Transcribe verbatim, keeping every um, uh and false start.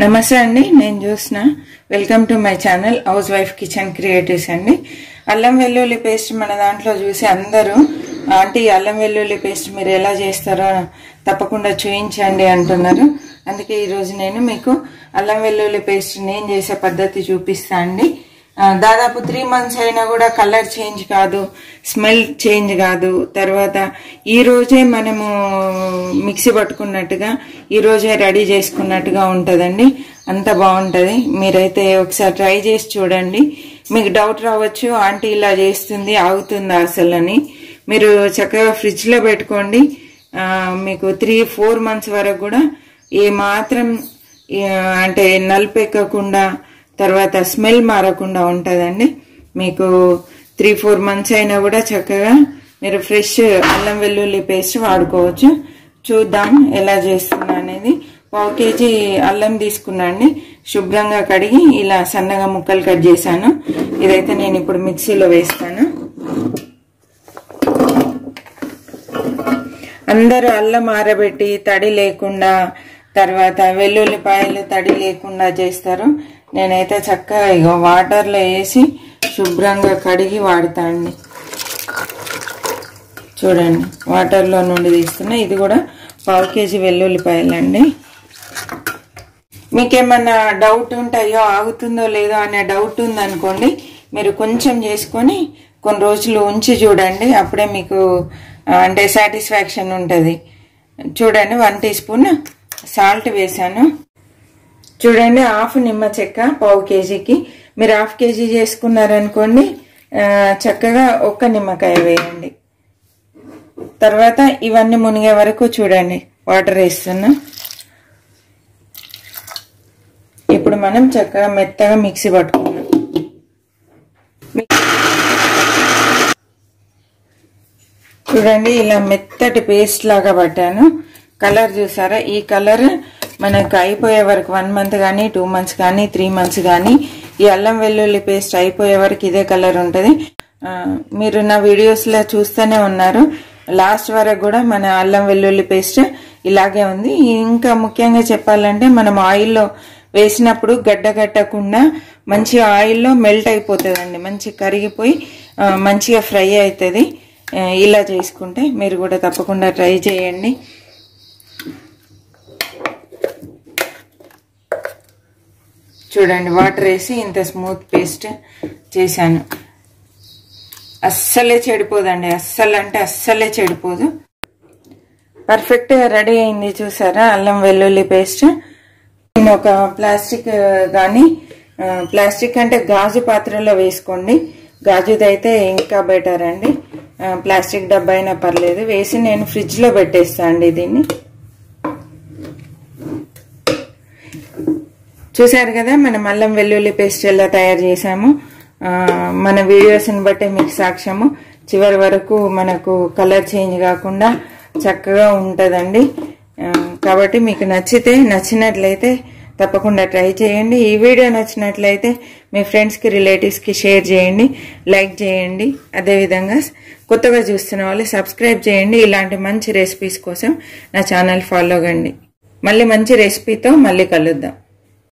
నమస్తే అండి, నేను Jyotsna. Welcome to my channel housewife kitchen creatives అండి. అల్లం వెల్లుల్లి పేస్ట్ మన దాంట్లో చూసి అందరూ ఆంటీ అల్లం వెల్లుల్లి పేస్ట్ మీరు ఎలా చేస్తారో తప్పకుండా చూపించండి అంటున్నారు. అందుకే ఈరోజు నేను మీకు అల్లం వెల్లుల్లి పేస్ట్ నేను చేసే పద్ధతి చూపిస్తా అండి. దాదాపు త్రీ మంత్స్ అయినా కూడా కలర్ చేంజ్ కాదు, స్మెల్ చేంజ్ కాదు. తర్వాత ఈ రోజే మనము మిక్సీ పట్టుకున్నట్టుగా ఈ రోజే రెడీ చేసుకున్నట్టుగా ఉంటుందండి. అంత బాగుంటుంది. మీరైతే ఒకసారి ట్రై చేసి చూడండి. మీకు డౌట్ రావచ్చు, ఆంటీ ఇలా చేస్తుంది ఆగుతుందా అసలు అని. మీరు చక్కగా ఫ్రిడ్జ్ లో పెట్టుకోండి. మీకు త్రీ ఫోర్ మంత్స్ వరకు కూడా ఏ మాత్రం అంటే నలుపెక్కకుండా తర్వాత స్మెల్ మారకుండా ఉంటుందండి. మీకు త్రీ ఫోర్ మంత్స్ అయినా కూడా చక్కగా మీరు ఫ్రెష్ అల్లం వెల్లుల్లి పేస్ట్ వాడుకోవచ్చు. చూద్దాం ఎలా చేస్తున్నా అనేది. పావు కేజీ అల్లం తీసుకున్నా అండి. శుభ్రంగా కడిగి ఇలా సన్నగా ముక్కలు కట్ చేశాను. ఇదైతే నేను ఇప్పుడు మిక్సీలో వేస్తాను. అందరూ అల్లం ఆరబెట్టి తడి లేకుండా తర్వాత వెల్లుల్లిపాయలు తడి లేకుండా చేస్తారు. నేనైతే చక్కగా ఇగో వాటర్లో వేసి శుభ్రంగా కడిగి వాడతా అండి. చూడండి, వాటర్లో నుండి తీస్తున్నా. ఇది కూడా పావు కేజీ వెల్లుల్లిపాయలు అండి. మీకేమన్నా డౌట్ ఉంటాయో ఆగుతుందో లేదో అనే డౌట్ ఉందనుకోండి, మీరు కొంచెం చేసుకొని కొన్ని రోజులు ఉంచి చూడండి. అప్పుడే మీకు అంటే సాటిస్ఫాక్షన్ ఉంటుంది. చూడండి, వన్ టీ స్పూన్ సాల్ట్ వేసాను. చూడండి, హాఫ్ నిమ్మ చెక్క పావు కేజీకి. మీరు హాఫ్ కేజీ చేసుకున్నారనుకోండి, చక్కగా ఒక్క నిమ్మకాయ వేయండి. తర్వాత ఇవన్నీ మునిగే వరకు చూడండి వాటర్ వేస్తున్నా. ఇప్పుడు మనం చక్కగా మెత్తగా మిక్సీ పట్టుకున్నాం. చూడండి, ఇలా మెత్తటి పేస్ట్ లాగా పట్టాను. కలర్ చూసారా? ఈ కలర్ మనకు అయిపోయే వరకు వన్ మంత్ కానీ టూ మంత్స్ కానీ త్రీ మంత్స్ కానీ ఈ అల్లం వెల్లుల్లి పేస్ట్ అయిపోయే వరకు ఇదే కలర్ ఉంటుంది. మీరు నా వీడియోస్ లో చూస్తూనే ఉన్నారు. లాస్ట్ వరకు కూడా మన అల్లం వెల్లుల్లి పేస్ట్ ఇలాగే ఉంది. ఇంకా ముఖ్యంగా చెప్పాలంటే మనం ఆయిల్లో వేసినప్పుడు గడ్డ కట్టకుండా మంచిగా ఆయిల్లో మెల్ట్ అయిపోతుందండి. మంచి కరిగిపోయి మంచిగా ఫ్రై అవుతుంది. ఇలా చేసుకుంటే మీరు కూడా తప్పకుండా ట్రై చేయండి. చూడండి, వాటర్ వేసి ఇంత స్మూత్ పేస్ట్ చేశాను. అస్సలే చెడిపోదండి, అస్సలు అంటే అస్సలే చెడిపోదు. పర్ఫెక్ట్ గా రెడీ అయింది. చూసారా అల్లం వెల్లుల్లి పేస్ట్. నేను ఒక ప్లాస్టిక్ కానీ ప్లాస్టిక్ అంటే గాజు పాత్రలో వేసుకోండి. గాజుదైతే ఇంకా బెటర్ అండి. ప్లాస్టిక్ డబ్బా అయినా పర్లేదు. వేసి నేను ఫ్రిడ్జ్ లో పెట్టేస్తా అండి దీన్ని. చూసారు కదా మనం అల్లం వెల్లుల్లి పేస్ట్ ఎలా తయారు చేసాము. మన వీడియోస్ని బట్టి మీకు సాక్ష్యము. చివరి వరకు మనకు కలర్ చేంజ్ కాకుండా చక్కగా ఉంటుందండి. కాబట్టి మీకు నచ్చితే నచ్చినట్లయితే తప్పకుండా ట్రై చేయండి. ఈ వీడియో నచ్చినట్లయితే మీ ఫ్రెండ్స్కి రిలేటివ్స్కి షేర్ చేయండి, లైక్ చేయండి. అదేవిధంగా కొత్తగా చూస్తున్న వాళ్ళు సబ్స్క్రైబ్ చేయండి. ఇలాంటి మంచి రెసిపీస్ కోసం నా ఛానల్ ఫాలో కండి. మళ్ళీ మంచి రెసిపీతో మళ్ళీ కలుద్దాం.